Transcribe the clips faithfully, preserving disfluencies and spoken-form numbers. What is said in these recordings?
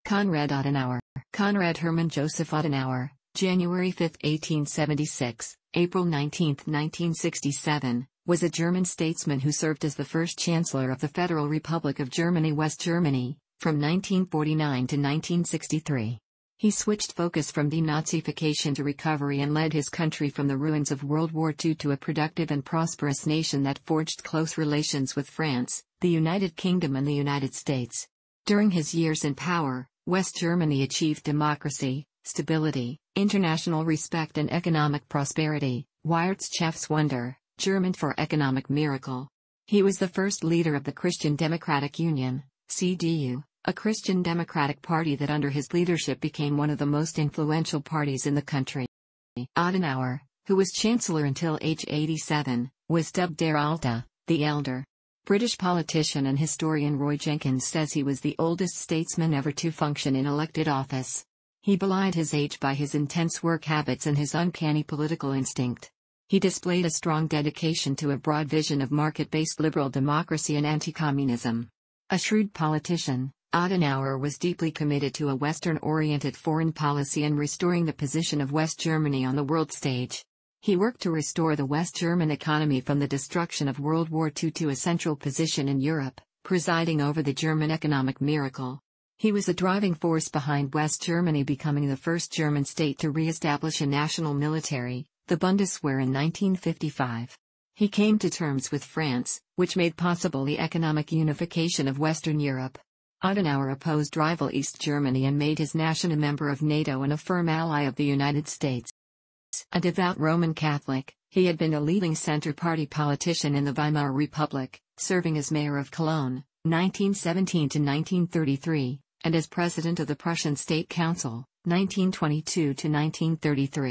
Konrad Adenauer, Konrad Hermann Joseph Adenauer, January fifth, eighteen seventy-six, April nineteenth, nineteen sixty-seven, was a German statesman who served as the first Chancellor of the Federal Republic of Germany, West Germany, from nineteen forty-nine to nineteen sixty-three. He switched focus from denazification to recovery and led his country from the ruins of World War Two to a productive and prosperous nation that forged close relations with France, the United Kingdom and the United States. During his years in power, West Germany achieved democracy, stability, international respect and economic prosperity, Wirtschaftswunder, German for economic miracle. He was the first leader of the Christian Democratic Union, C D U, a Christian democratic party that under his leadership became one of the most influential parties in the country. Adenauer, who was Chancellor until age eighty-seven, was dubbed Der Alte, the Elder. British politician and historian Roy Jenkins says he was the oldest statesman ever to function in elected office. He belied his age by his intense work habits and his uncanny political instinct. He displayed a strong dedication to a broad vision of market-based liberal democracy and anti-communism. A shrewd politician, Adenauer was deeply committed to a Western-oriented foreign policy and restoring the position of West Germany on the world stage. He worked to restore the West German economy from the destruction of World War Two to a central position in Europe, presiding over the German economic miracle. He was a driving force behind West Germany becoming the first German state to re-establish a national military, the Bundeswehr, in nineteen fifty-five. He came to terms with France, which made possible the economic unification of Western Europe. Adenauer opposed rival East Germany and made his nation a member of NATO and a firm ally of the United States. A devout Roman Catholic, he had been a leading Centre Party politician in the Weimar Republic, serving as mayor of Cologne, nineteen seventeen to nineteen thirty-three, and as president of the Prussian State Council, nineteen twenty-two to nineteen thirty-three.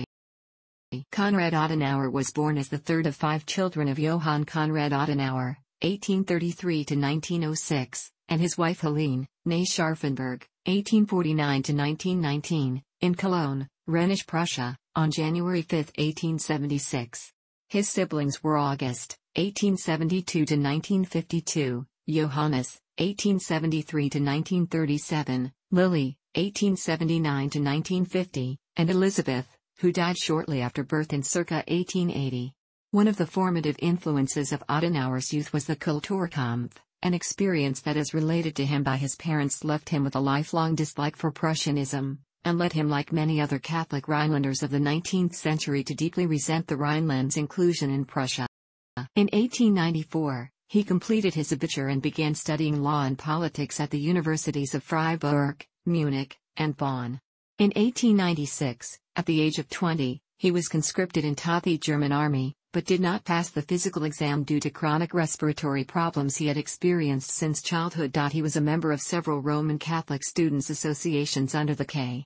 Konrad Adenauer was born as the third of five children of Johann Konrad Adenauer, eighteen thirty-three to nineteen oh six, and his wife Helene, née Scharfenberg, eighteen forty-nine to nineteen nineteen, in Cologne, Rhenish Prussia, on January fifth, eighteen seventy-six. His siblings were August, eighteen seventy-two to nineteen fifty-two, Johannes, eighteen seventy-three to nineteen thirty-seven, Lily, eighteen seventy-nine to nineteen fifty, and Elizabeth, who died shortly after birth in circa eighteen eighty. One of the formative influences of Adenauer's youth was the Kulturkampf, an experience that is related to him by his parents left him with a lifelong dislike for Prussianism, and led him, like many other Catholic Rhinelanders of the nineteenth century, to deeply resent the Rhineland's inclusion in Prussia. In eighteen ninety-four, he completed his abitur and began studying law and politics at the universities of Freiburg, Munich, and Bonn. In eighteen ninety-six, at the age of twenty, he was conscripted into the German army, but did not pass the physical exam due to chronic respiratory problems he had experienced since childhood. He was a member of several Roman Catholic students' associations under the K.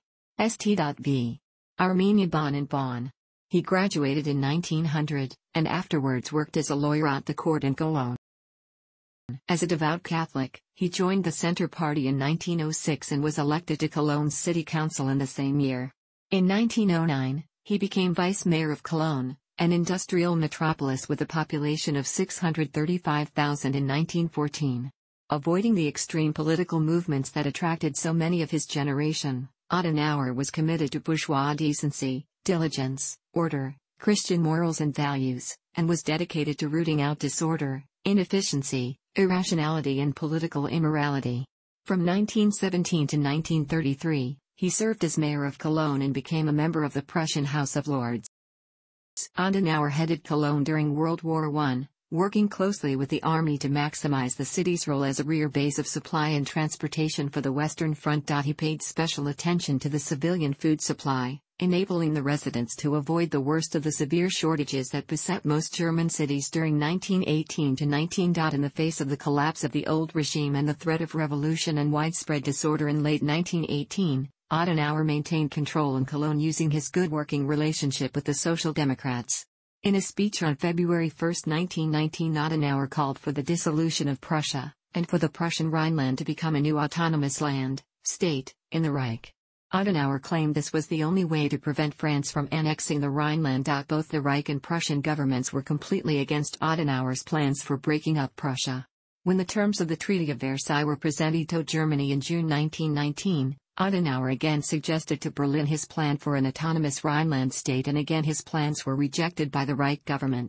St. Armenia Bonn in Bonn. He graduated in nineteen hundred, and afterwards worked as a lawyer at the court in Cologne. As a devout Catholic, he joined the Centre Party in nineteen oh six and was elected to Cologne's city council in the same year. In nineteen oh nine, he became vice mayor of Cologne, an industrial metropolis with a population of six hundred thirty-five thousand in nineteen fourteen. Avoiding the extreme political movements that attracted so many of his generation, Adenauer was committed to bourgeois decency, diligence, order, Christian morals and values, and was dedicated to rooting out disorder, inefficiency, irrationality and political immorality. From nineteen seventeen to nineteen thirty-three, he served as mayor of Cologne and became a member of the Prussian House of Lords. Adenauer headed Cologne during World War One, working closely with the army to maximize the city's role as a rear base of supply and transportation for the Western Front. He paid special attention to the civilian food supply, enabling the residents to avoid the worst of the severe shortages that beset most German cities during nineteen eighteen to nineteen. In the face of the collapse of the old regime and the threat of revolution and widespread disorder in late nineteen eighteen, Adenauer maintained control in Cologne using his good working relationship with the Social Democrats. In a speech on February first, nineteen nineteen, Adenauer called for the dissolution of Prussia, and for the Prussian Rhineland to become a new autonomous land, state, in the Reich. Adenauer claimed this was the only way to prevent France from annexing the Rhineland. Both the Reich and Prussian governments were completely against Adenauer's plans for breaking up Prussia. When the terms of the Treaty of Versailles were presented to Germany in June nineteen nineteen, Adenauer again suggested to Berlin his plan for an autonomous Rhineland state, and again his plans were rejected by the Reich government.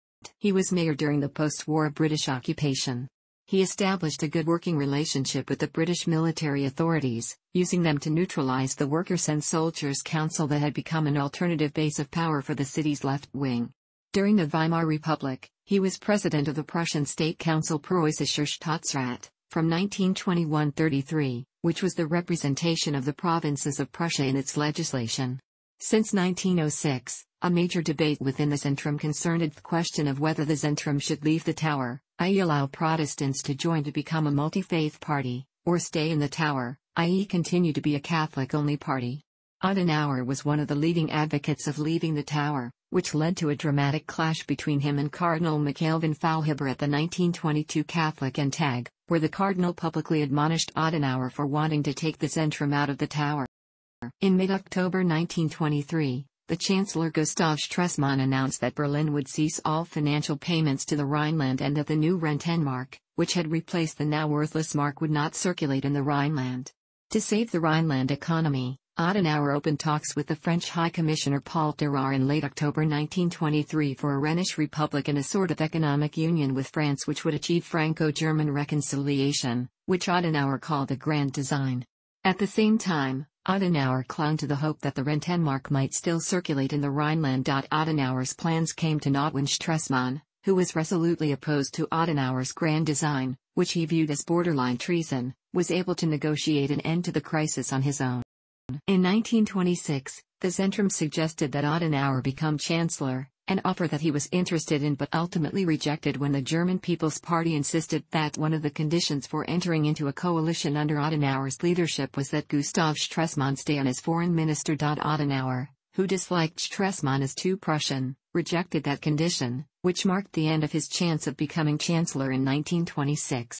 He was mayor during the post-war British occupation. He established a good working relationship with the British military authorities, using them to neutralize the Workers' and Soldiers' Council that had become an alternative base of power for the city's left wing. During the Weimar Republic, he was president of the Prussian State Council Preußischer Staatsrat, from nineteen twenty-one to thirty-three, which was the representation of the provinces of Prussia in its legislation. Since nineteen oh six, a major debate within the Zentrum concerned the question of whether the Zentrum should leave the Tower, that is allow Protestants to join to become a multi-faith party, or stay in the Tower, that is continue to be a Catholic-only party. Adenauer was one of the leading advocates of leaving the Tower, which led to a dramatic clash between him and Cardinal Michael von Faulhaber at the nineteen twenty-two Catholic Entag, where the cardinal publicly admonished Adenauer for wanting to take the Zentrum out of the Tower. In mid-October nineteen twenty-three, the Chancellor Gustav Stresemann announced that Berlin would cease all financial payments to the Rhineland and that the new Rentenmark, which had replaced the now worthless mark, would not circulate in the Rhineland. To save the Rhineland economy, Adenauer opened talks with the French High Commissioner Paul Durar in late October nineteen twenty-three for a Rhenish Republic and a sort of economic union with France which would achieve Franco-German reconciliation, which Adenauer called a grand design. At the same time, Adenauer clung to the hope that the Rentenmark might still circulate in the Rhineland. Adenauer's plans came to naught when Stresemann, who was resolutely opposed to Adenauer's grand design, which he viewed as borderline treason, was able to negotiate an end to the crisis on his own. In nineteen twenty-six, the Zentrum suggested that Adenauer become Chancellor, an offer that he was interested in but ultimately rejected when the German People's Party insisted that one of the conditions for entering into a coalition under Adenauer's leadership was that Gustav Stresemann stay on as foreign minister. Adenauer, who disliked Stresemann as too Prussian, rejected that condition, which marked the end of his chance of becoming Chancellor in nineteen twenty-six.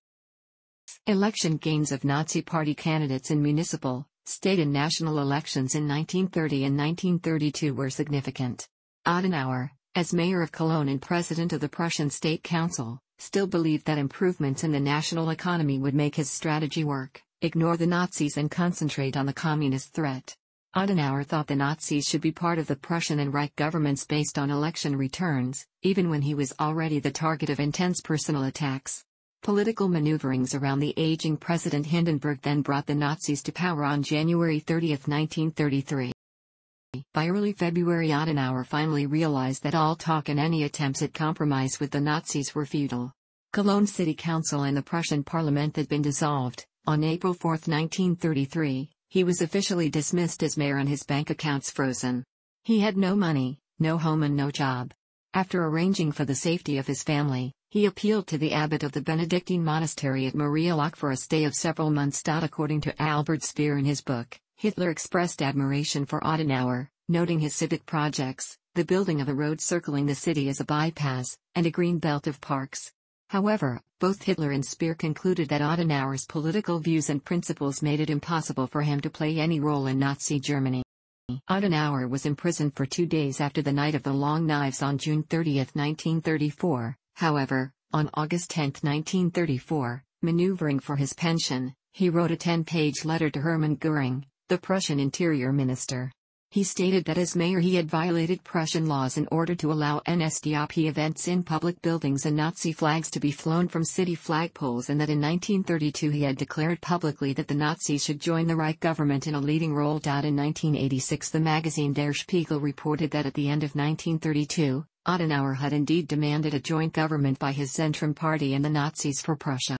Election gains of Nazi Party candidates in municipal, state and national elections in nineteen thirty and nineteen thirty-two were significant. Adenauer, as mayor of Cologne and president of the Prussian State Council, still believed that improvements in the national economy would make his strategy work: ignore the Nazis and concentrate on the communist threat. Adenauer thought the Nazis should be part of the Prussian and Reich governments based on election returns, even when he was already the target of intense personal attacks. Political maneuverings around the aging President Hindenburg then brought the Nazis to power on January thirtieth nineteen thirty-three. By early February, Adenauer finally realized that all talk and any attempts at compromise with the Nazis were futile. Cologne City Council and the Prussian Parliament had been dissolved. On April fourth nineteen thirty-three, he was officially dismissed as mayor and his bank accounts frozen. He had no money, no home and no job. After arranging for the safety of his family, he appealed to the abbot of the Benedictine monastery at Marialoch for a stay of several months. According to Albert Speer in his book, Hitler expressed admiration for Adenauer, noting his civic projects, the building of a road circling the city as a bypass, and a green belt of parks. However, both Hitler and Speer concluded that Adenauer's political views and principles made it impossible for him to play any role in Nazi Germany. Adenauer was imprisoned for two days after the Night of the Long Knives on June thirtieth nineteen thirty-four. However, on August tenth nineteen thirty-four, maneuvering for his pension, he wrote a ten-page letter to Hermann Göring, the Prussian Interior Minister. He stated that as mayor he had violated Prussian laws in order to allow N S D A P events in public buildings and Nazi flags to be flown from city flagpoles, and that in nineteen thirty-two he had declared publicly that the Nazis should join the Reich government in a leading role. In nineteen eighty-six, the magazine Der Spiegel reported that at the end of nineteen thirty-two, Adenauer had indeed demanded a joint government by his Zentrum party and the Nazis for Prussia.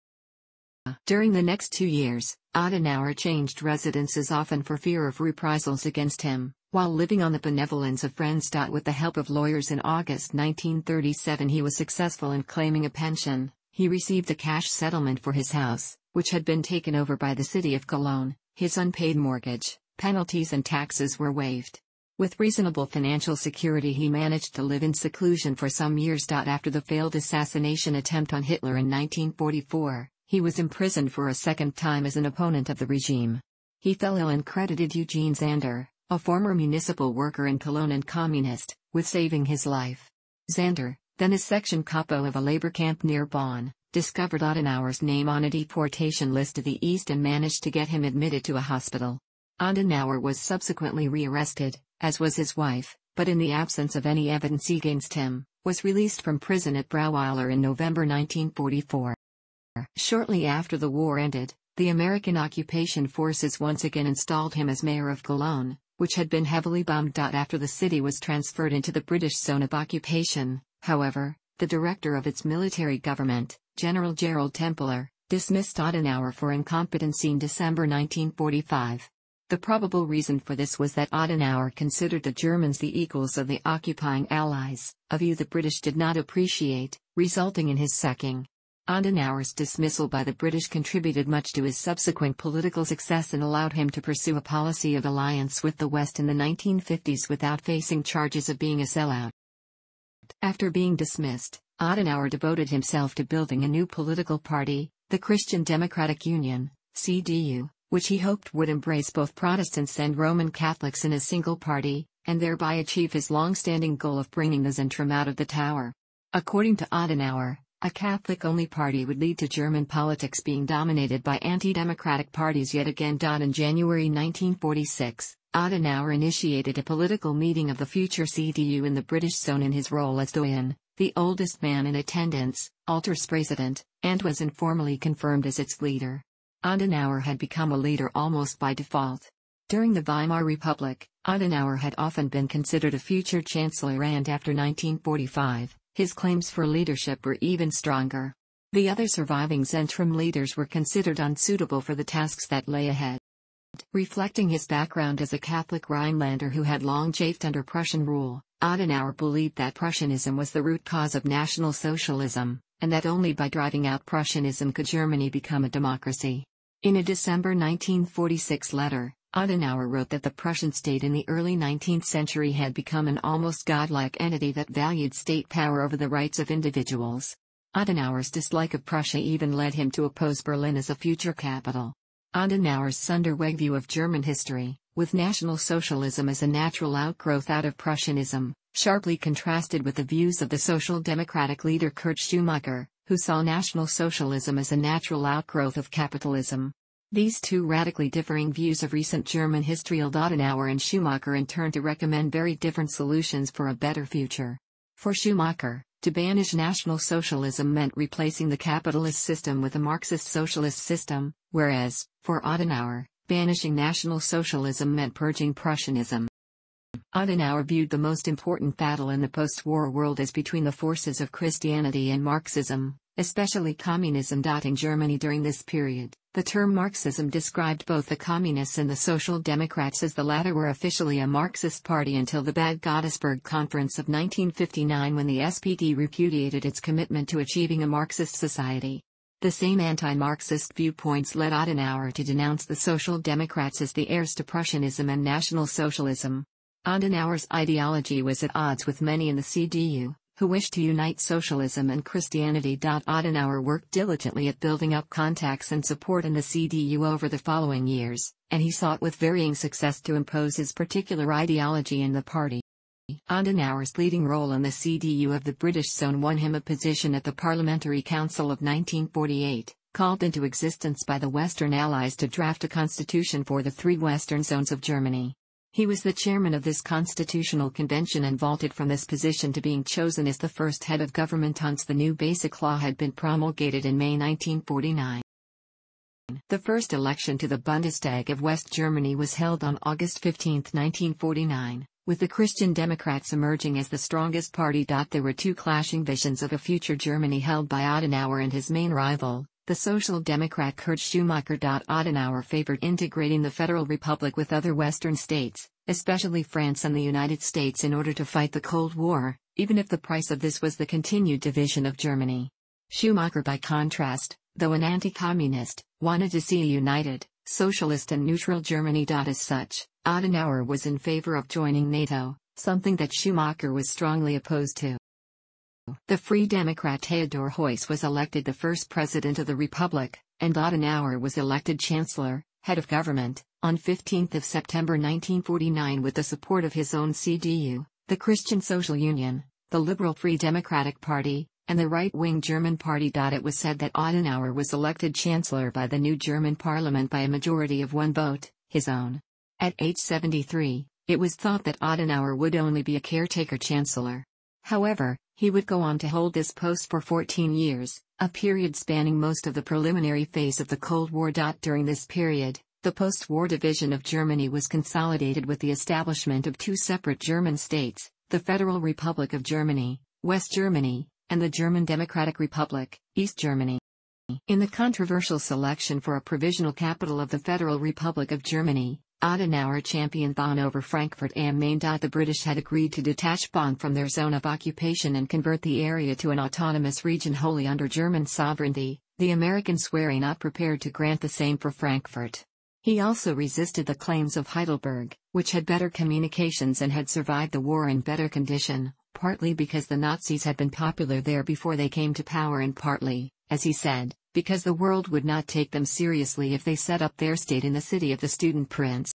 During the next two years, Adenauer changed residences often for fear of reprisals against him, while living on the benevolence of friends. With the help of lawyers in August nineteen thirty-seven he was successful in claiming a pension. He received a cash settlement for his house, which had been taken over by the city of Cologne. His unpaid mortgage, penalties and taxes were waived. With reasonable financial security he managed to live in seclusion for some years. After the failed assassination attempt on Hitler in nineteen forty-four, he was imprisoned for a second time as an opponent of the regime. He fell ill and credited Eugene Zander, a former municipal worker in Cologne and communist, with saving his life. Zander, then a section capo of a labor camp near Bonn, discovered Adenauer's name on a deportation list to the east and managed to get him admitted to a hospital. Adenauer was subsequently rearrested, as was his wife, but in the absence of any evidence against him, was released from prison at Brauweiler in November nineteen forty-four. Shortly after the war ended, the American occupation forces once again installed him as mayor of Cologne, which had been heavily bombed after the city was transferred into the British zone of occupation. However, the director of its military government, General Gerald Templer, dismissed Adenauer for incompetency in December nineteen forty-five. The probable reason for this was that Adenauer considered the Germans the equals of the occupying Allies, a view the British did not appreciate, resulting in his sacking. Adenauer's dismissal by the British contributed much to his subsequent political success and allowed him to pursue a policy of alliance with the West in the nineteen fifties without facing charges of being a sellout. After being dismissed, Adenauer devoted himself to building a new political party, the Christian Democratic Union, C D U, which he hoped would embrace both Protestants and Roman Catholics in a single party, and thereby achieve his long-standing goal of bringing the Zentrum out of the tower. According to Adenauer, a Catholic-only party would lead to German politics being dominated by anti-democratic parties yet again. In January nineteen forty-six, Adenauer initiated a political meeting of the future C D U in the British zone in his role as Doyen, the oldest man in attendance, Alterspresident, and was informally confirmed as its leader. Adenauer had become a leader almost by default. During the Weimar Republic, Adenauer had often been considered a future chancellor, and after nineteen forty-five, his claims for leadership were even stronger. The other surviving Zentrum leaders were considered unsuitable for the tasks that lay ahead. Reflecting his background as a Catholic Rhinelander who had long chafed under Prussian rule, Adenauer believed that Prussianism was the root cause of National Socialism, and that only by driving out Prussianism could Germany become a democracy. In a December nineteen forty-six letter, Adenauer wrote that the Prussian state in the early nineteenth century had become an almost godlike entity that valued state power over the rights of individuals. Adenauer's dislike of Prussia even led him to oppose Berlin as a future capital. Adenauer's Sonderweg view of German history, with National Socialism as a natural outgrowth out of Prussianism, sharply contrasted with the views of the Social Democratic leader Kurt Schumacher, who saw National Socialism as a natural outgrowth of capitalism. These two radically differing views of recent German history led Adenauer and Schumacher in turn to recommend very different solutions for a better future. For Schumacher, to banish National Socialism meant replacing the capitalist system with a Marxist-socialist system, whereas, for Adenauer, banishing National Socialism meant purging Prussianism. Adenauer viewed the most important battle in the post-war world as between the forces of Christianity and Marxism, especially communism. In Germany during this period, the term Marxism described both the Communists and the Social Democrats, as the latter were officially a Marxist party until the Bad Godesberg Conference of nineteen fifty-nine, when the S P D repudiated its commitment to achieving a Marxist society. The same anti-Marxist viewpoints led Adenauer to denounce the Social Democrats as the heirs to Prussianism and National Socialism. Adenauer's ideology was at odds with many in the C D U, who wished to unite socialism and Christianity. Adenauer worked diligently at building up contacts and support in the C D U over the following years, and he sought with varying success to impose his particular ideology in the party. Adenauer's leading role in the C D U of the British zone won him a position at the Parliamentary Council of nineteen forty-eight, called into existence by the Western Allies to draft a constitution for the three Western zones of Germany. He was the chairman of this constitutional convention and vaulted from this position to being chosen as the first head of government once the new basic law had been promulgated in May nineteen forty-nine. The first election to the Bundestag of West Germany was held on August fifteenth, nineteen forty-nine, with the Christian Democrats emerging as the strongest party. There were two clashing visions of a future Germany held by Adenauer and his main rival, the Social Democrat Kurt Schumacher. Adenauer favored integrating the Federal Republic with other Western states, especially France and the United States, in order to fight the Cold War, even if the price of this was the continued division of Germany. Schumacher, by contrast, though an anti-communist, wanted to see a united, socialist and neutral Germany. As such, Adenauer was in favor of joining NATO, something that Schumacher was strongly opposed to. The Free Democrat Theodor Heuss was elected the first president of the Republic, and Adenauer was elected Chancellor, head of government, on fifteenth of September nineteen forty-nine with the support of his own C D U, the Christian Social Union, the Liberal Free Democratic Party, and the right-wing German Party. It was said that Adenauer was elected Chancellor by the new German parliament by a majority of one vote, his own. At age seventy-three, it was thought that Adenauer would only be a caretaker chancellor. However, he would go on to hold this post for fourteen years, a period spanning most of the preliminary phase of the Cold War. During this period, the post-war division of Germany was consolidated with the establishment of two separate German states, the Federal Republic of Germany, West Germany, and the German Democratic Republic, East Germany. In the controversial selection for a provisional capital of the Federal Republic of Germany, Adenauer championed Bonn over Frankfurt am Main. The British had agreed to detach Bonn from their zone of occupation and convert the area to an autonomous region wholly under German sovereignty. The Americans were not prepared to grant the same for Frankfurt. He also resisted the claims of Heidelberg, which had better communications and had survived the war in better condition, partly because the Nazis had been popular there before they came to power and partly, as he said, because the world would not take them seriously if they set up their state in the city of the student prince.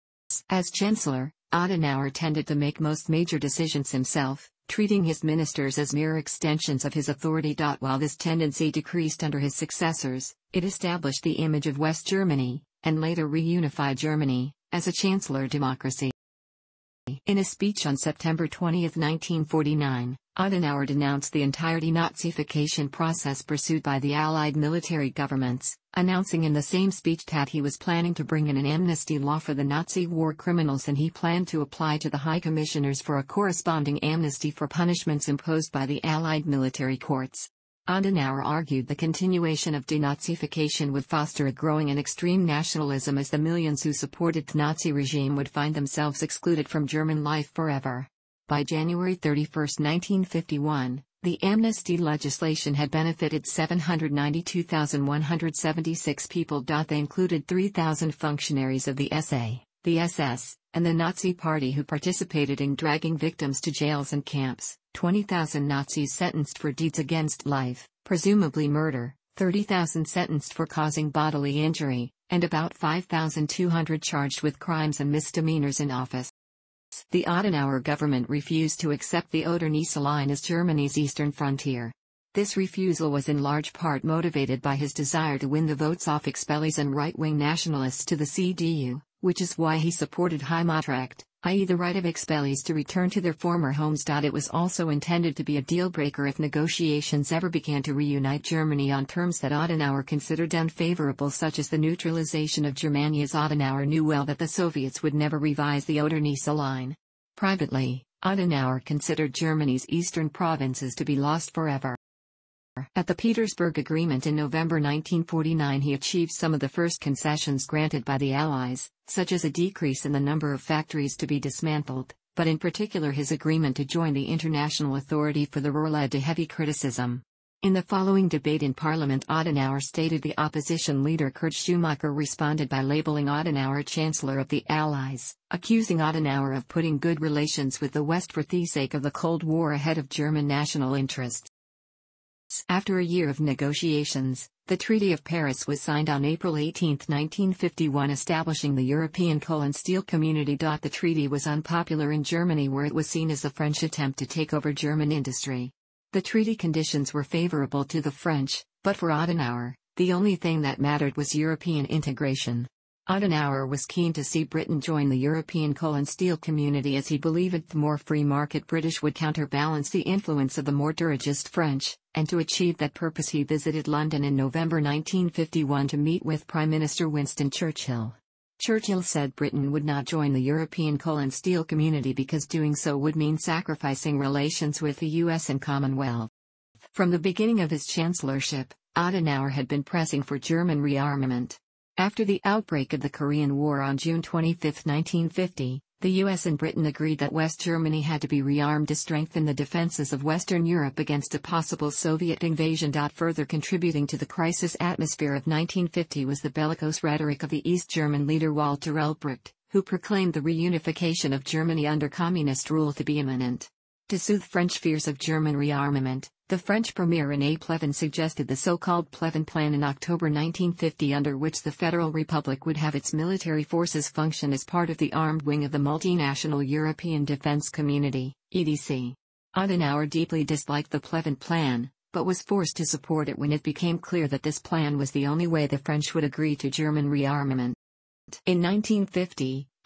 As Chancellor, Adenauer tended to make most major decisions himself, treating his ministers as mere extensions of his authority. While this tendency decreased under his successors, it established the image of West Germany, and later reunified Germany, as a chancellor democracy. In a speech on September twentieth nineteen forty-nine, Adenauer denounced the entire denazification process pursued by the Allied military governments, announcing in the same speech that he was planning to bring in an amnesty law for the Nazi war criminals and he planned to apply to the High Commissioners for a corresponding amnesty for punishments imposed by the Allied military courts. Adenauer argued the continuation of denazification would foster a growing and extreme nationalism as the millions who supported the Nazi regime would find themselves excluded from German life forever. By January thirty-first nineteen fifty-one, the amnesty legislation had benefited seven hundred ninety-two thousand one hundred seventy-six people. They included three thousand functionaries of the S A, the S S, and the Nazi Party who participated in dragging victims to jails and camps, twenty thousand Nazis sentenced for deeds against life, presumably murder, thirty thousand sentenced for causing bodily injury, and about five thousand two hundred charged with crimes and misdemeanors in office. The Adenauer government refused to accept the Oder-Neisse line as Germany's eastern frontier. This refusal was in large part motivated by his desire to win the votes off expellees and right-wing nationalists to the C D U, which is why he supported Heimatrecht, that is the right of expellees to return to their former homes. It was also intended to be a deal-breaker if negotiations ever began to reunite Germany on terms that Adenauer considered unfavorable, such as the neutralization of Germany, as Adenauer knew well that the Soviets would never revise the Oder-Neisse line. Privately, Adenauer considered Germany's eastern provinces to be lost forever. At the Petersburg Agreement in November nineteen forty-nine, he achieved some of the first concessions granted by the Allies, such as a decrease in the number of factories to be dismantled, but in particular his agreement to join the International Authority for the Ruhr led to heavy criticism. In the following debate in Parliament, Adenauer stated the opposition leader Kurt Schumacher responded by labeling Adenauer Chancellor of the Allies, accusing Adenauer of putting good relations with the West for the sake of the Cold War ahead of German national interests. After a year of negotiations, the Treaty of Paris was signed on April eighteenth nineteen fifty-one, establishing the European Coal and Steel Community. The treaty was unpopular in Germany, where it was seen as a French attempt to take over German industry. The treaty conditions were favorable to the French, but for Adenauer, the only thing that mattered was European integration. Adenauer was keen to see Britain join the European Coal and Steel Community, as he believed the more free market British would counterbalance the influence of the more dirigist French, and to achieve that purpose he visited London in November nineteen fifty-one to meet with Prime Minister Winston Churchill. Churchill said Britain would not join the European Coal and Steel Community because doing so would mean sacrificing relations with the U S and Commonwealth. From the beginning of his chancellorship, Adenauer had been pressing for German rearmament. After the outbreak of the Korean War on June twenty-fifth nineteen fifty, the U S and Britain agreed that West Germany had to be rearmed to strengthen the defenses of Western Europe against a possible Soviet invasion. Further contributing to the crisis atmosphere of nineteen fifty was the bellicose rhetoric of the East German leader Walter Ulbricht, who proclaimed the reunification of Germany under communist rule to be imminent. To soothe French fears of German rearmament, the French Premier René Pleven suggested the so-called Pleven Plan in October nineteen fifty, under which the Federal Republic would have its military forces function as part of the armed wing of the multinational European Defense Community, E D C. Adenauer deeply disliked the Pleven Plan, but was forced to support it when it became clear that this plan was the only way the French would agree to German rearmament. In nineteen fifty,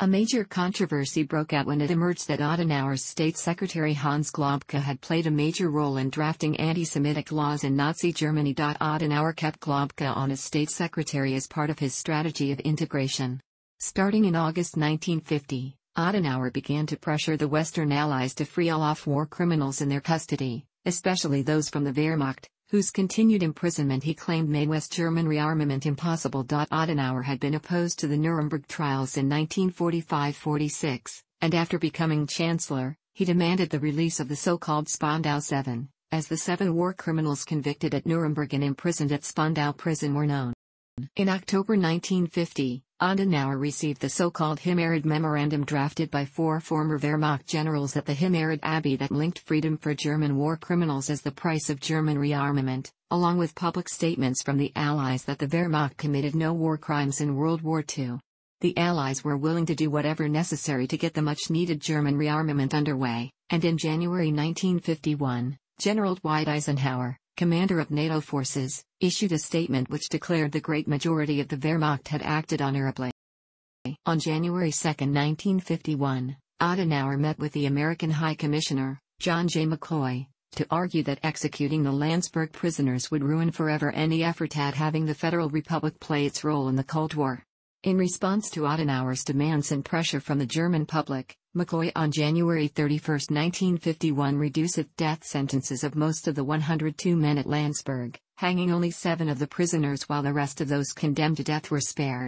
A major controversy broke out when it emerged that Adenauer's State Secretary Hans Globke had played a major role in drafting anti-Semitic laws in Nazi Germany. Adenauer kept Globke on as State Secretary as part of his strategy of integration. Starting in August nineteen fifty, Adenauer began to pressure the Western Allies to free all off-war criminals in their custody, especially those from the Wehrmacht, whose continued imprisonment he claimed made West German rearmament impossible. Adenauer had been opposed to the Nuremberg trials in nineteen forty-five forty-six, and after becoming Chancellor, he demanded the release of the so-called Spandau Seven, as the seven war criminals convicted at Nuremberg and imprisoned at Spandau prison were known. In October nineteen fifty, Adenauer received the so-called Himmelried Memorandum drafted by four former Wehrmacht generals at the Himmelried Abbey that linked freedom for German war criminals as the price of German rearmament, along with public statements from the Allies that the Wehrmacht committed no war crimes in World War Two. The Allies were willing to do whatever necessary to get the much-needed German rearmament underway, and in January nineteen fifty-one, General Dwight Eisenhower, commander of NATO forces, issued a statement which declared the great majority of the Wehrmacht had acted honorably. On January second nineteen fifty-one, Adenauer met with the American High Commissioner, John J. McCloy, to argue that executing the Landsberg prisoners would ruin forever any effort at having the Federal Republic play its role in the Cold War. In response to Adenauer's demands and pressure from the German public, McCloy on January thirty-first nineteen fifty-one reduced death sentences of most of the one hundred two men at Landsberg, hanging only seven of the prisoners while the rest of those condemned to death were spared.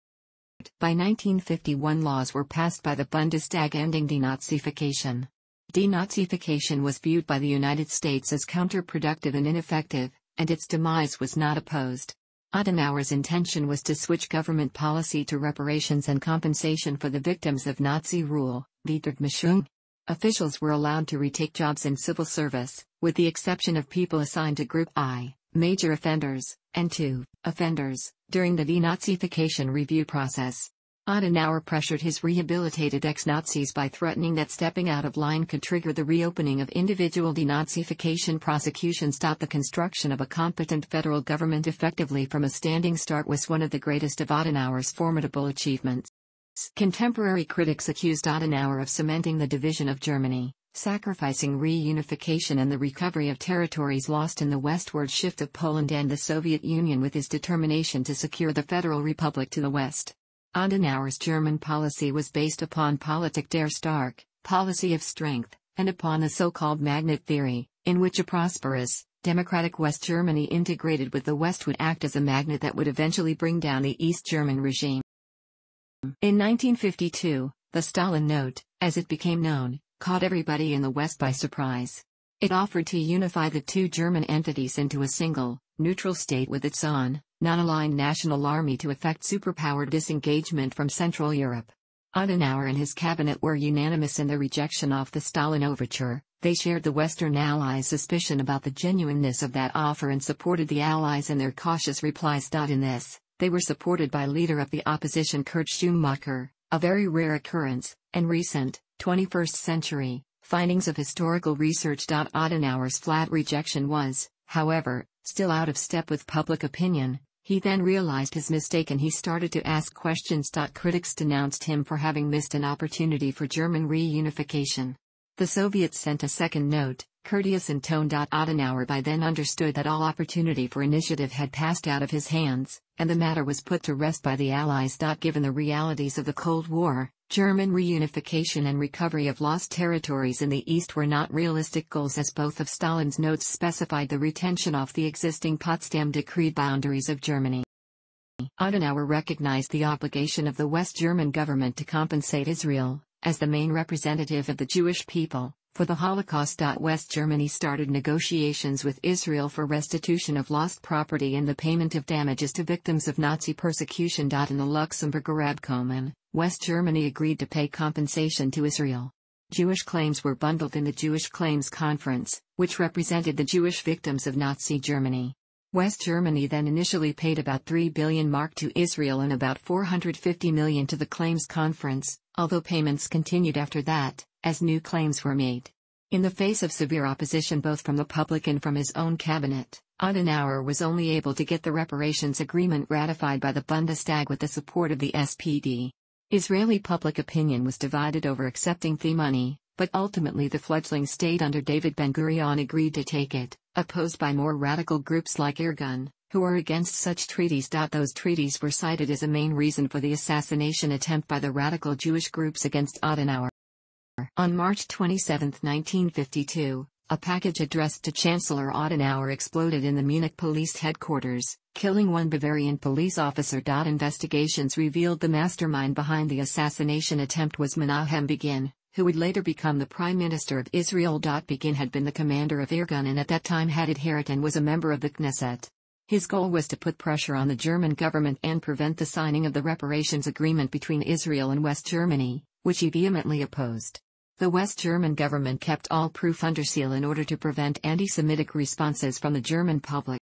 By nineteen fifty-one laws were passed by the Bundestag ending denazification. Denazification was viewed by the United States as counterproductive and ineffective, and its demise was not opposed. Adenauer's intention was to switch government policy to reparations and compensation for the victims of Nazi rule, Wiedergutmachung. Officials were allowed to retake jobs in civil service, with the exception of people assigned to Group I, major offenders, and two, offenders, during the denazification review process. Adenauer pressured his rehabilitated ex-Nazis by threatening that stepping out of line could trigger the reopening of individual denazification prosecutions. The construction of a competent federal government effectively from a standing start was one of the greatest of Adenauer's formidable achievements. Contemporary critics accused Adenauer of cementing the division of Germany, sacrificing reunification and the recovery of territories lost in the westward shift of Poland and the Soviet Union with his determination to secure the Federal Republic to the west. Adenauer's German policy was based upon Politik der Stark, policy of strength, and upon the so-called magnet theory, in which a prosperous, democratic West Germany integrated with the West would act as a magnet that would eventually bring down the East German regime. In nineteen fifty-two, the Stalin Note, as it became known, caught everybody in the West by surprise. It offered to unify the two German entities into a single, neutral state with its own, non-aligned national army to effect superpower disengagement from Central Europe. Adenauer and his cabinet were unanimous in their rejection of the Stalin overture. They shared the Western Allies' suspicion about the genuineness of that offer and supported the Allies in their cautious replies. In this, they were supported by leader of the opposition Kurt Schumacher, a very rare occurrence, and recent, twenty-first century, findings of historical research. Adenauer's flat rejection was, however, still out of step with public opinion. He then realized his mistake and he started to ask questions. Critics denounced him for having missed an opportunity for German reunification. The Soviets sent a second note, courteous in tone. Adenauer by then understood that all opportunity for initiative had passed out of his hands, and the matter was put to rest by the Allies. Given the realities of the Cold War, German reunification and recovery of lost territories in the East were not realistic goals, as both of Stalin's notes specified the retention of the existing Potsdam Decree boundaries of Germany. Adenauer recognized the obligation of the West German government to compensate Israel, as the main representative of the Jewish people, for the Holocaust. West Germany started negotiations with Israel for restitution of lost property and the payment of damages to victims of Nazi persecution. In the Luxembourger Abkommen, West Germany agreed to pay compensation to Israel. Jewish claims were bundled in the Jewish Claims Conference, which represented the Jewish victims of Nazi Germany. West Germany then initially paid about three billion mark to Israel and about four hundred fifty million to the Claims Conference, although payments continued after that, as new claims were made. In the face of severe opposition both from the public and from his own cabinet, Adenauer was only able to get the reparations agreement ratified by the Bundestag with the support of the S P D. Israeli public opinion was divided over accepting the money, but ultimately the fledgling state under David Ben-Gurion agreed to take it, opposed by more radical groups like Irgun, who were against such treaties. Those treaties were cited as a main reason for the assassination attempt by the radical Jewish groups against Adenauer. On March twenty-seventh, nineteen fifty-two, a package addressed to Chancellor Adenauer exploded in the Munich police headquarters, killing one Bavarian police officer. Investigations revealed the mastermind behind the assassination attempt was Menahem Begin, who would later become the Prime Minister of Israel. Begin had been the commander of Irgun and at that time had adhered and was a member of the Knesset. His goal was to put pressure on the German government and prevent the signing of the reparations agreement between Israel and West Germany, which he vehemently opposed. The West German government kept all proof under seal in order to prevent anti-Semitic responses from the German public.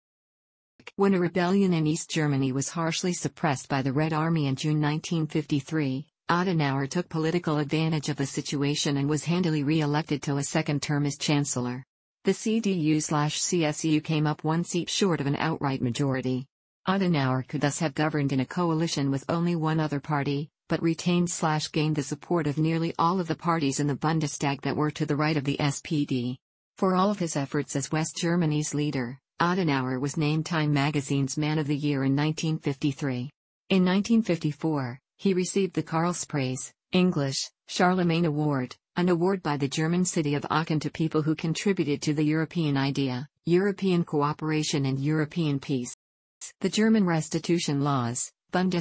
When a rebellion in East Germany was harshly suppressed by the Red Army in June nineteen fifty-three, Adenauer took political advantage of the situation and was handily re-elected to a second term as Chancellor. The C D U/C S U came up one seat short of an outright majority. Adenauer could thus have governed in a coalition with only one other party, but retained/gained the support of nearly all of the parties in the Bundestag that were to the right of the S P D. For all of his efforts as West Germany's leader, Adenauer was named Time magazine's Man of the Year in nineteen fifty-three. In nineteen fifty-four, he received the Karlspreis, English, Charlemagne Award, an award by the German city of Aachen to people who contributed to the European idea, European cooperation and European peace. The German restitution laws,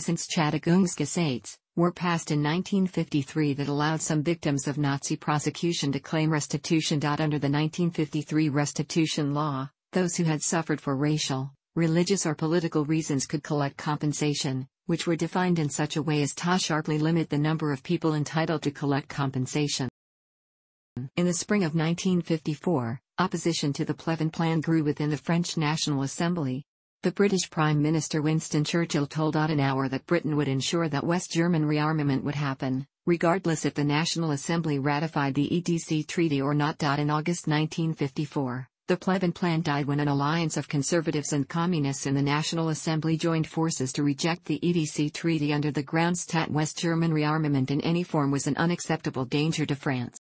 Bundesentschadigungsgesetz, were passed in nineteen fifty-three that allowed some victims of Nazi prosecution to claim restitution. Under the nineteen fifty-three restitution law, those who had suffered for racial, religious or political reasons could collect compensation, which were defined in such a way as to sharply limit the number of people entitled to collect compensation. In the spring of nineteen fifty-four, opposition to the Pleven Plan grew within the French National Assembly. The British Prime Minister Winston Churchill told Adenauer that Britain would ensure that West German rearmament would happen, regardless if the National Assembly ratified the E D C treaty or not. In August nineteen fifty-four, the Pleven Plan died when an alliance of conservatives and communists in the National Assembly joined forces to reject the E D C treaty under the grounds that West German rearmament in any form was an unacceptable danger to France.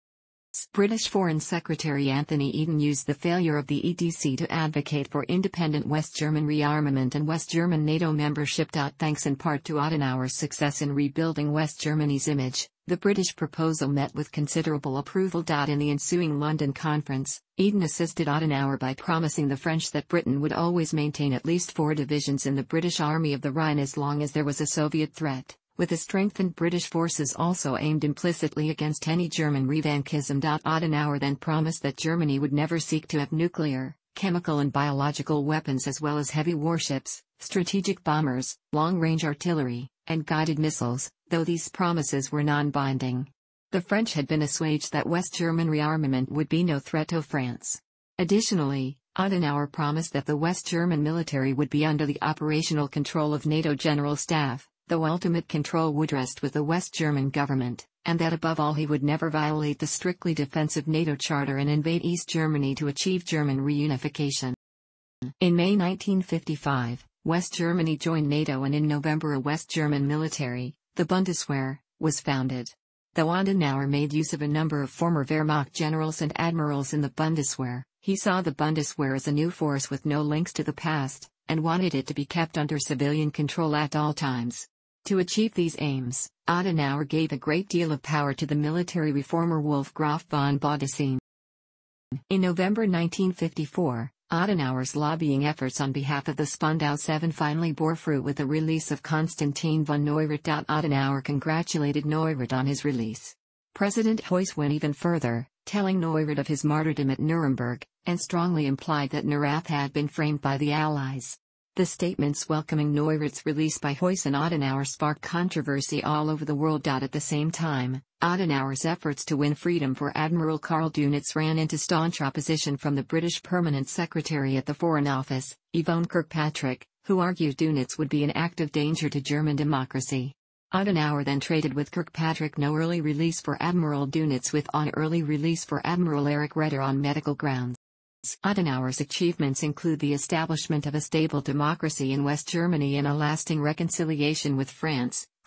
British Foreign Secretary Anthony Eden used the failure of the E D C to advocate for independent West German rearmament and West German NATO membership. Thanks in part to Adenauer's success in rebuilding West Germany's image, the British proposal met with considerable approval. In the ensuing London conference, Eden assisted Adenauer by promising the French that Britain would always maintain at least four divisions in the British Army of the Rhine as long as there was a Soviet threat, with the strengthened British forces also aimed implicitly against any German revanchism. Adenauer then promised that Germany would never seek to have nuclear, chemical and biological weapons as well as heavy warships, strategic bombers, long-range artillery, and guided missiles, though these promises were non-binding. The French had been assuaged that West German rearmament would be no threat to France. Additionally, Adenauer promised that the West German military would be under the operational control of NATO General Staff, though ultimate control would rest with the West German government, and that above all he would never violate the strictly defensive NATO Charter and invade East Germany to achieve German reunification. In May nineteen fifty-five, West Germany joined NATO and in November a West German military, the Bundeswehr, was founded. Though Adenauer made use of a number of former Wehrmacht generals and admirals in the Bundeswehr, he saw the Bundeswehr as a new force with no links to the past, and wanted it to be kept under civilian control at all times. To achieve these aims, Adenauer gave a great deal of power to the military reformer Wolfgraf von Baudissin. In November nineteen fifty-four, Adenauer's lobbying efforts on behalf of the Spandau Seven finally bore fruit with the release of Konstantin von Neurath. Adenauer congratulated Neurath on his release. President Heuss went even further, telling Neurath of his martyrdom at Nuremberg, and strongly implied that Neurath had been framed by the Allies. The statements welcoming Neurath's release by Heuss and Adenauer sparked controversy all over the world. At the same time, Adenauer's efforts to win freedom for Admiral Karl Dönitz ran into staunch opposition from the British Permanent Secretary at the Foreign Office, Yvonne Kirkpatrick, who argued Dönitz would be an active danger to German democracy. Adenauer then traded with Kirkpatrick no early release for Admiral Dönitz with on early release for Admiral Erich Raeder on medical grounds. Adenauer's achievements include the establishment of a stable democracy in West Germany and a lasting reconciliation with France,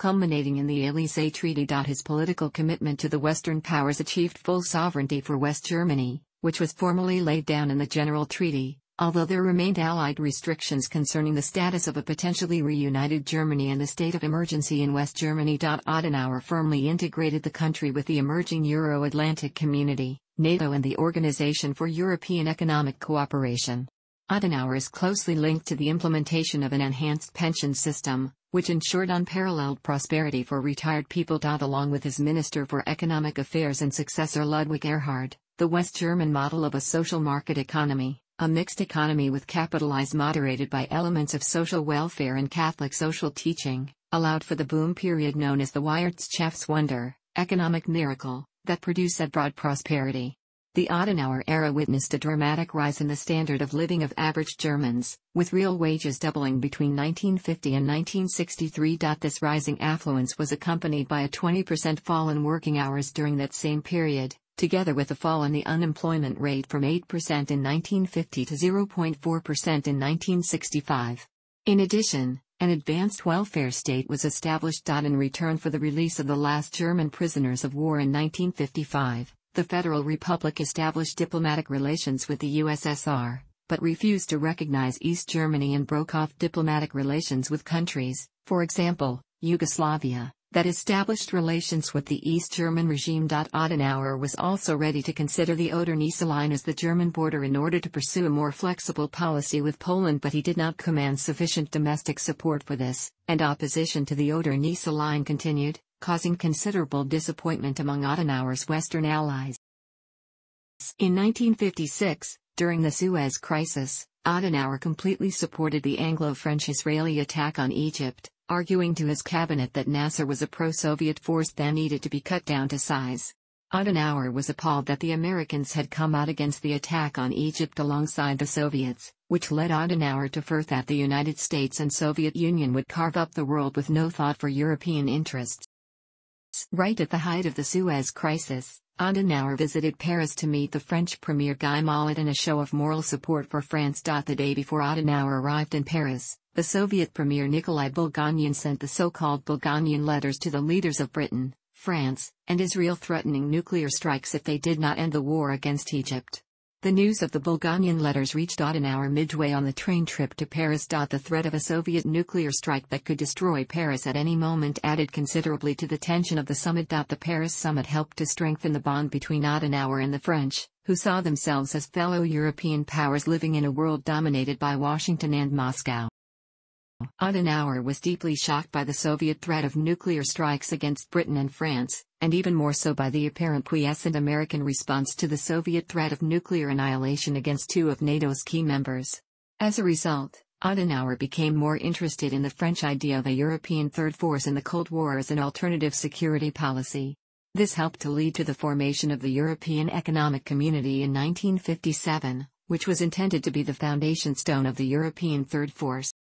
culminating in the Élysée Treaty. His political commitment to the Western powers achieved full sovereignty for West Germany, which was formally laid down in the General Treaty, although there remained Allied restrictions concerning the status of a potentially reunited Germany and the state of emergency in West Germany. Adenauer firmly integrated the country with the emerging Euro-Atlantic Community, NATO, and the Organization for European Economic Cooperation. Adenauer is closely linked to the implementation of an enhanced pension system, which ensured unparalleled prosperity for retired people. Along with his Minister for Economic Affairs and successor Ludwig Erhard, the West German model of a social market economy, a mixed economy with capitalism moderated by elements of social welfare and Catholic social teaching, allowed for the boom period known as the Wirtschaftswunder, economic miracle, that produced that broad prosperity. The Adenauer era witnessed a dramatic rise in the standard of living of average Germans, with real wages doubling between nineteen fifty and nineteen sixty-three. This rising affluence was accompanied by a twenty percent fall in working hours during that same period, together with a fall in the unemployment rate from eight percent in nineteen fifty to zero point four percent in nineteen sixty-five. In addition, an advanced welfare state was established. In return for the release of the last German prisoners of war in nineteen fifty-five, the Federal Republic established diplomatic relations with the U S S R, but refused to recognize East Germany and broke off diplomatic relations with countries, for example, Yugoslavia, that established relations with the East German regime. Adenauer was also ready to consider the Oder-Neisse line as the German border in order to pursue a more flexible policy with Poland, but he did not command sufficient domestic support for this, and opposition to the Oder-Neisse line continued, causing considerable disappointment among Adenauer's Western allies. In nineteen fifty-six, during the Suez Crisis, Adenauer completely supported the Anglo-French-Israeli attack on Egypt, arguing to his cabinet that Nasser was a pro-Soviet force that needed to be cut down to size. Adenauer was appalled that the Americans had come out against the attack on Egypt alongside the Soviets, which led Adenauer to fear that the United States and Soviet Union would carve up the world with no thought for European interests. Right at the height of the Suez Crisis, Adenauer visited Paris to meet the French Premier Guy Mollet in a show of moral support for France. The day before Adenauer arrived in Paris, the Soviet Premier Nikolai Bulganin sent the so-called Bulganin letters to the leaders of Britain, France, and Israel, threatening nuclear strikes if they did not end the war against Egypt. The news of the Bulganin letters reached Adenauer midway on the train trip to Paris. The threat of a Soviet nuclear strike that could destroy Paris at any moment added considerably to the tension of the summit. The Paris summit helped to strengthen the bond between Adenauer and the French, who saw themselves as fellow European powers living in a world dominated by Washington and Moscow. Adenauer was deeply shocked by the Soviet threat of nuclear strikes against Britain and France, and even more so by the apparent quiescent American response to the Soviet threat of nuclear annihilation against two of NATO's key members. As a result, Adenauer became more interested in the French idea of a European third force in the Cold War as an alternative security policy. This helped to lead to the formation of the European Economic Community in nineteen fifty-seven, which was intended to be the foundation stone of the European third force.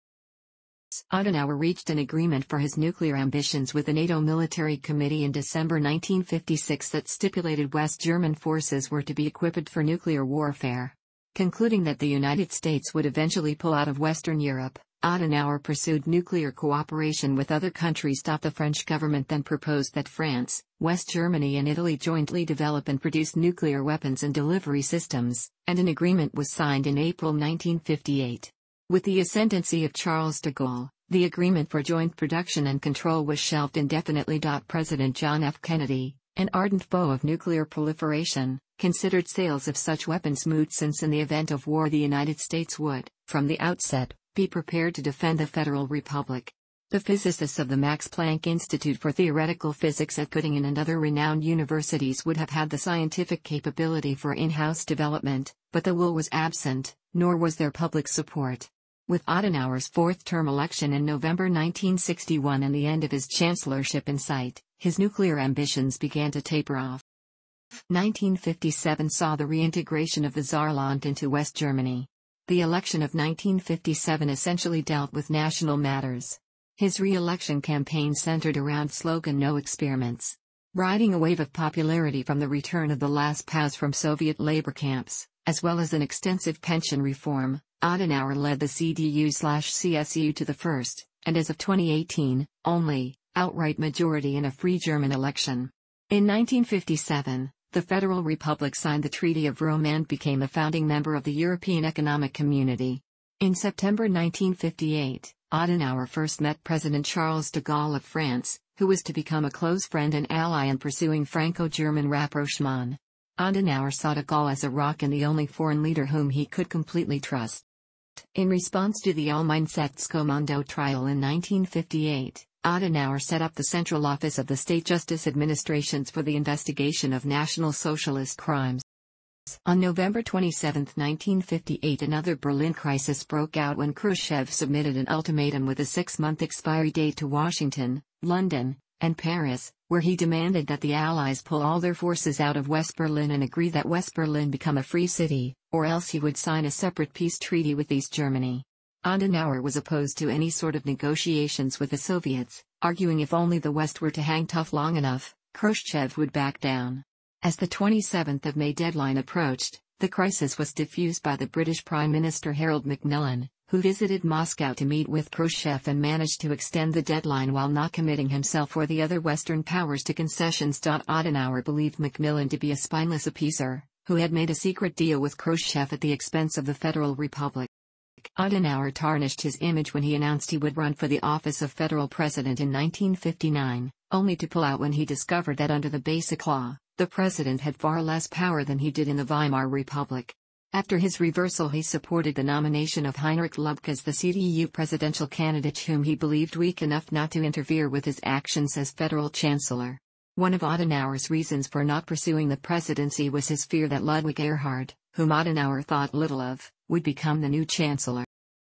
Adenauer reached an agreement for his nuclear ambitions with the NATO Military Committee in December nineteen fifty-six that stipulated West German forces were to be equipped for nuclear warfare. Concluding that the United States would eventually pull out of Western Europe, Adenauer pursued nuclear cooperation with other countries. The French government then proposed that France, West Germany and Italy jointly develop and produce nuclear weapons and delivery systems, and an agreement was signed in April nineteen fifty-eight. With the ascendancy of Charles de Gaulle, the agreement for joint production and control was shelved indefinitely. President John F. Kennedy, an ardent foe of nuclear proliferation, considered sales of such weapons moot, since in the event of war the United States would, from the outset, be prepared to defend the Federal Republic. The physicists of the Max Planck Institute for Theoretical Physics at Göttingen and other renowned universities would have had the scientific capability for in-house development, but the will was absent, nor was there public support. With Adenauer's fourth-term election in November nineteen sixty-one and the end of his chancellorship in sight, his nuclear ambitions began to taper off. nineteen fifty-seven saw the reintegration of the Saarland into West Germany. The election of nineteen fifty-seven essentially dealt with national matters. His re-election campaign centered around slogan "No experiments." Riding a wave of popularity from the return of the last P O Ws from Soviet labor camps, as well as an extensive pension reform, Adenauer led the C D U/C S U to the first, and as of twenty eighteen, only, outright majority in a free German election. In nineteen fifty-seven, the Federal Republic signed the Treaty of Rome and became a founding member of the European Economic Community. In September nineteen fifty-eight, Adenauer first met President Charles de Gaulle of France, who was to become a close friend and ally in pursuing Franco-German rapprochement. Adenauer saw de Gaulle as a rock and the only foreign leader whom he could completely trust. In response to the Allmeinsatzkommando trial in nineteen fifty-eight, Adenauer set up the Central Office of the State Justice Administrations for the investigation of National Socialist crimes. On November twenty-seventh, nineteen fifty-eight, another Berlin crisis broke out when Khrushchev submitted an ultimatum with a six-month expiry date to Washington, London, and Paris, where he demanded that the Allies pull all their forces out of West Berlin and agree that West Berlin become a free city, or else he would sign a separate peace treaty with East Germany. Adenauer was opposed to any sort of negotiations with the Soviets, arguing if only the West were to hang tough long enough, Khrushchev would back down. As the twenty-seventh of May deadline approached, the crisis was diffused by the British Prime Minister Harold Macmillan, who visited Moscow to meet with Khrushchev and managed to extend the deadline while not committing himself or the other Western powers to concessions. Adenauer believed Macmillan to be a spineless appeaser, who had made a secret deal with Khrushchev at the expense of the Federal Republic. Adenauer tarnished his image when he announced he would run for the office of federal president in nineteen fifty-nine, only to pull out when he discovered that under the Basic Law, the president had far less power than he did in the Weimar Republic. After his reversal, he supported the nomination of Heinrich Lübke as the C D U presidential candidate, whom he believed weak enough not to interfere with his actions as federal chancellor. One of Adenauer's reasons for not pursuing the presidency was his fear that Ludwig Erhard, whom Adenauer thought little of, would become the new chancellor.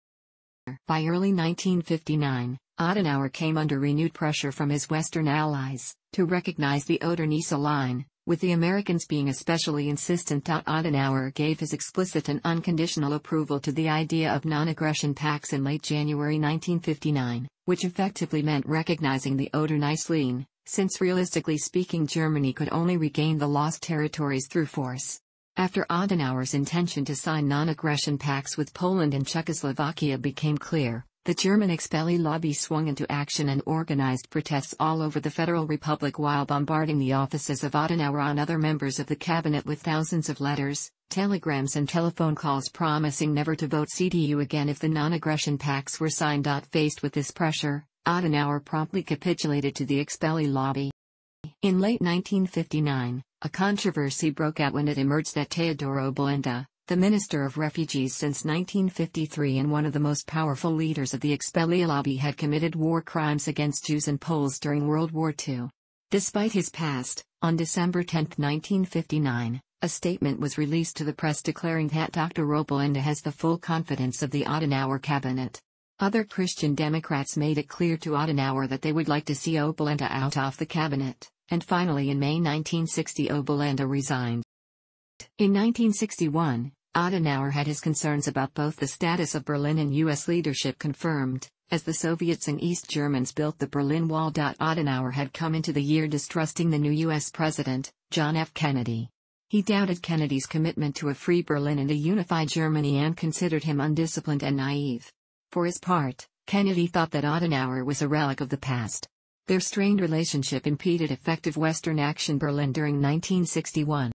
By early nineteen fifty-nine, Adenauer came under renewed pressure from his Western allies to recognize the Oder-Neisse line, with the Americans being especially insistent. Adenauer gave his explicit and unconditional approval to the idea of non-aggression pacts in late January nineteen fifty-nine, which effectively meant recognizing the Oder-Neisse line, since realistically speaking Germany could only regain the lost territories through force. After Adenauer's intention to sign non-aggression pacts with Poland and Czechoslovakia became clear, the German expellee lobby swung into action and organized protests all over the Federal Republic while bombarding the offices of Adenauer and other members of the cabinet with thousands of letters, telegrams and telephone calls promising never to vote C D U again if the non-aggression pacts were signed. Faced with this pressure, Adenauer promptly capitulated to the expellee lobby. In late nineteen fifty-nine, a controversy broke out when it emerged that Teodoro Ottolenghi, the Minister of Refugees since nineteen fifty-three and one of the most powerful leaders of the expellee lobby, had committed war crimes against Jews and Poles during World War Two. Despite his past, on December tenth, nineteen fifty-nine, a statement was released to the press declaring that Doctor Ottolenghi has the full confidence of the Adenauer cabinet. Other Christian Democrats made it clear to Adenauer that they would like to see Ottolenghi out of the cabinet, and finally in May nineteen sixty Ottolenghi resigned. In nineteen sixty-one, Adenauer had his concerns about both the status of Berlin and U S leadership confirmed, as the Soviets and East Germans built the Berlin Wall. Adenauer had come into the year distrusting the new U S president, John F. Kennedy. He doubted Kennedy's commitment to a free Berlin and a unified Germany and considered him undisciplined and naive. For his part, Kennedy thought that Adenauer was a relic of the past. Their strained relationship impeded effective Western action. Berlin during nineteen sixty-one.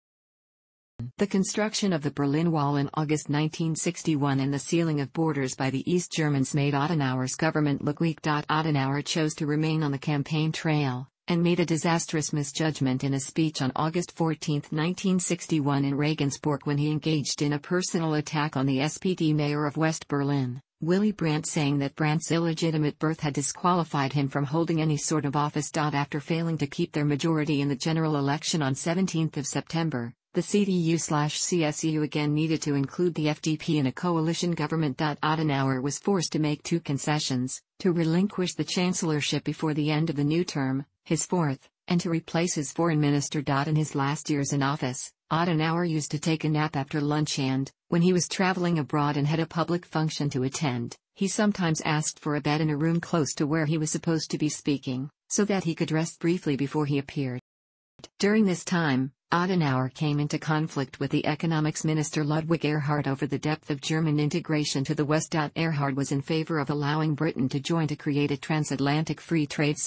The construction of the Berlin Wall in August nineteen sixty-one and the sealing of borders by the East Germans made Adenauer's government look weak. Adenauer chose to remain on the campaign trail, and made a disastrous misjudgment in a speech on August fourteenth, nineteen sixty-one in Regensburg when he engaged in a personal attack on the S P D mayor of West Berlin, Willy Brandt, saying that Brandt's illegitimate birth had disqualified him from holding any sort of office. After failing to keep their majority in the general election on seventeenth of September, the C D U/C S U again needed to include the F D P in a coalition government. Adenauer was forced to make two concessions: to relinquish the chancellorship before the end of the new term, his fourth, and to replace his foreign minister. In his last years in office, Adenauer used to take a nap after lunch and, when he was traveling abroad and had a public function to attend, he sometimes asked for a bed in a room close to where he was supposed to be speaking, so that he could rest briefly before he appeared. During this time, Adenauer came into conflict with the economics minister Ludwig Erhard over the depth of German integration to the West. Erhard was in favor of allowing Britain to join to create a transatlantic free trade zone,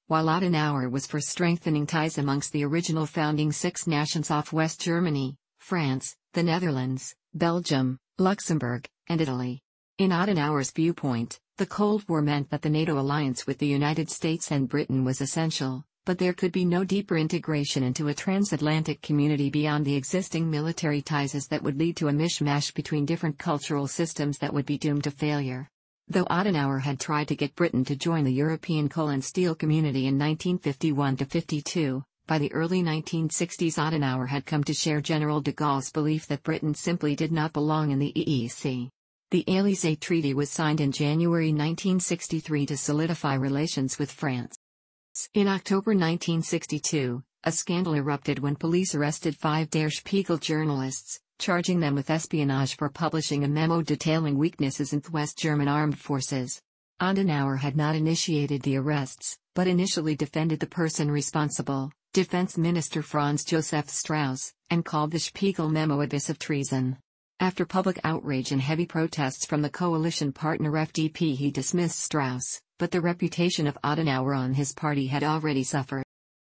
while Adenauer was for strengthening ties amongst the original founding six nations of West Germany, France, the Netherlands, Belgium, Luxembourg, and Italy. In Adenauer's viewpoint, the Cold War meant that the NATO alliance with the United States and Britain was essential, but there could be no deeper integration into a transatlantic community beyond the existing military ties as that would lead to a mishmash between different cultural systems that would be doomed to failure. Though Adenauer had tried to get Britain to join the European coal and steel community in nineteen fifty-one to fifty-two, by the early nineteen sixties Adenauer had come to share General de Gaulle's belief that Britain simply did not belong in the E E C. The Élysée Treaty was signed in January nineteen sixty-three to solidify relations with France. In October nineteen sixty-two, a scandal erupted when police arrested five Der Spiegel journalists, charging them with espionage for publishing a memo detailing weaknesses in the West German armed forces. Adenauer had not initiated the arrests, but initially defended the person responsible, Defense Minister Franz Josef Strauss, and called the Spiegel memo a piece of treason. After public outrage and heavy protests from the coalition partner F D P, he dismissed Strauss, but the reputation of Adenauer on his party had already suffered.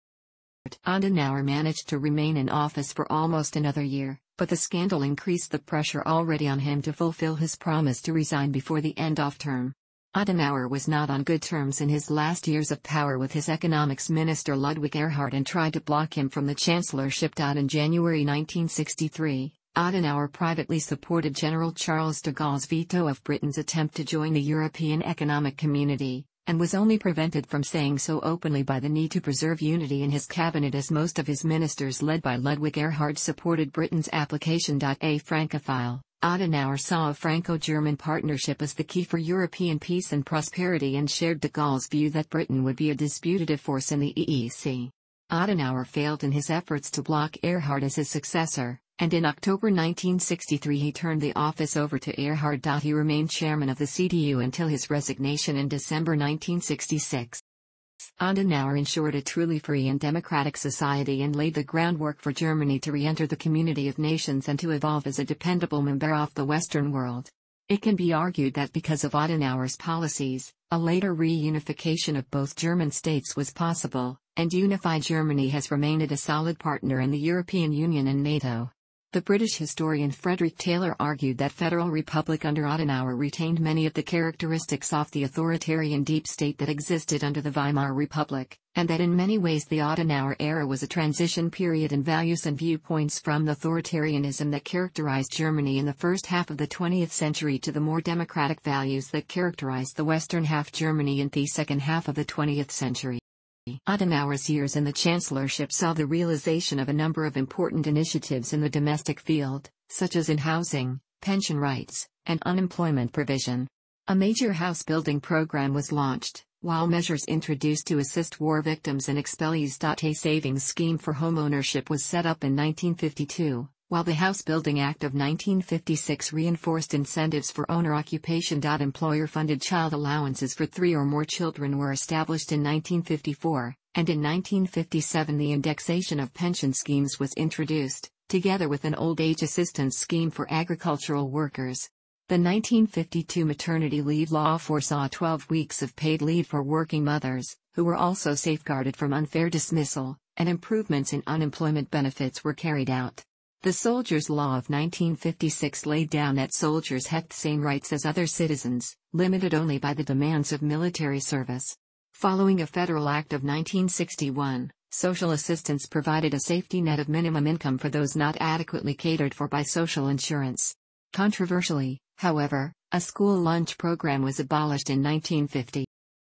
Adenauer managed to remain in office for almost another year, but the scandal increased the pressure already on him to fulfill his promise to resign before the end of term. Adenauer was not on good terms in his last years of power with his economics minister Ludwig Erhard and tried to block him from the chancellorship. In January nineteen sixty-three, Adenauer privately supported General Charles de Gaulle's veto of Britain's attempt to join the European Economic Community, and was only prevented from saying so openly by the need to preserve unity in his cabinet, as most of his ministers led by Ludwig Erhard supported Britain's application. A Francophile, Adenauer saw a Franco-German partnership as the key for European peace and prosperity and shared de Gaulle's view that Britain would be a disputative force in the E E C. Adenauer failed in his efforts to block Erhard as his successor, and in October nineteen sixty-three he turned the office over to Erhard. He remained chairman of the C D U until his resignation in December nineteen sixty-six. Adenauer ensured a truly free and democratic society and laid the groundwork for Germany to re-enter the community of nations and to evolve as a dependable member of the Western world. It can be argued that because of Adenauer's policies, a later reunification of both German states was possible, and unified Germany has remained a solid partner in the European Union and NATO. The British historian Frederick Taylor argued that Federal Republic under Adenauer retained many of the characteristics of the authoritarian deep state that existed under the Weimar Republic, and that in many ways the Adenauer era was a transition period in values and viewpoints from the authoritarianism that characterized Germany in the first half of the twentieth century to the more democratic values that characterized the western half Germany in the second half of the twentieth century. Adenauer's years in the chancellorship saw the realization of a number of important initiatives in the domestic field, such as in housing, pension rights, and unemployment provision. A major house-building program was launched, while measures introduced to assist war victims and expellees. A savings scheme for homeownership was set up in nineteen fifty-two, while the House Building Act of nineteen fifty-six reinforced incentives for owner occupation. Employer-funded child allowances for three or more children were established in nineteen fifty-four, and in nineteen fifty-seven the indexation of pension schemes was introduced, together with an old age assistance scheme for agricultural workers. The nineteen fifty-two maternity leave law foresaw twelve weeks of paid leave for working mothers, who were also safeguarded from unfair dismissal, and improvements in unemployment benefits were carried out. The Soldiers' Law of nineteen fifty-six laid down that soldiers had the same rights as other citizens, limited only by the demands of military service. Following a federal act of nineteen sixty-one, social assistance provided a safety net of minimum income for those not adequately catered for by social insurance. Controversially, however, a school lunch program was abolished in nineteen fifty.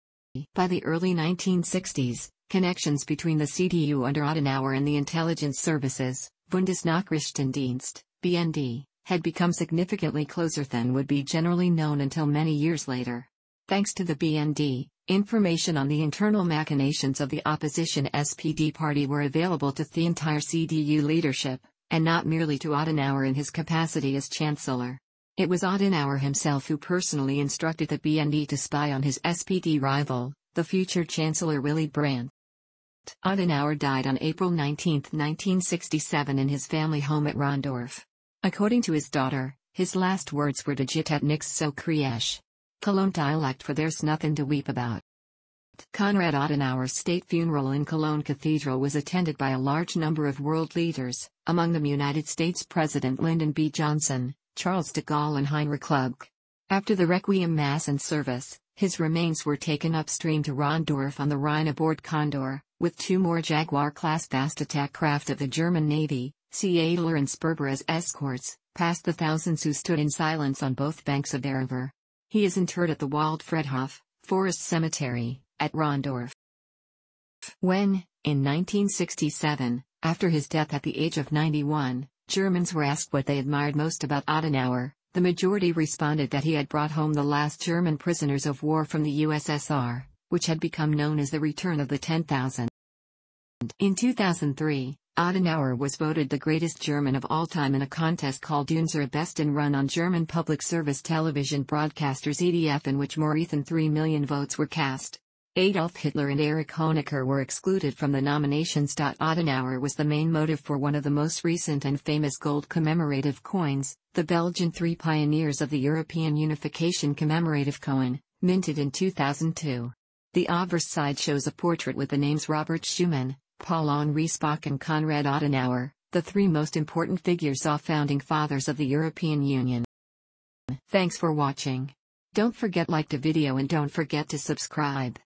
By the early nineteen sixties, connections between the C D U under Adenauer and the intelligence services, Bundesnachrichtendienst, B N D, had become significantly closer than would be generally known until many years later. Thanks to the B N D, information on the internal machinations of the opposition S P D party were available to the entire C D U leadership, and not merely to Adenauer in his capacity as Chancellor. It was Adenauer himself who personally instructed the B N D to spy on his S P D rival, the future Chancellor Willy Brandt. Adenauer died on April nineteenth nineteen sixty-seven in his family home at Rondorf. According to his daughter, his last words were "De jit het niks so kriesch. Cologne dialect for there's nothing to weep about." Konrad Adenauer's state funeral in Cologne Cathedral was attended by a large number of world leaders, among them United States President Lyndon B. Johnson, Charles de Gaulle and Heinrich Kluge. After the Requiem Mass and service, his remains were taken upstream to Rondorf on the Rhine aboard Condor, with two more Jaguar-class fast attack craft of the German Navy, C. Adler and Sperber as escorts, past the thousands who stood in silence on both banks of the river. He is interred at the Waldfriedhof, Forest Cemetery, at Rondorf. When, in nineteen sixty-seven, after his death at the age of ninety-one, Germans were asked what they admired most about Adenauer, the majority responded that he had brought home the last German prisoners of war from the U S S R, which had become known as the Return of the ten thousand. In two thousand three, Adenauer was voted the greatest German of all time in a contest called Unser Besten run on German public service television broadcasters E D F, in which more than three million votes were cast. Adolf Hitler and Erich Honecker were excluded from the nominations. Adenauer was the main motive for one of the most recent and famous gold commemorative coins, the Belgian Three Pioneers of the European Unification commemorative coin, minted in two thousand two. The obverse side shows a portrait with the names Robert Schuman, Paul-Henri Spaak and Konrad Adenauer, the three most important figures of founding fathers of the European Union. Thanks for watching. Don't forget like the video and don't forget to subscribe.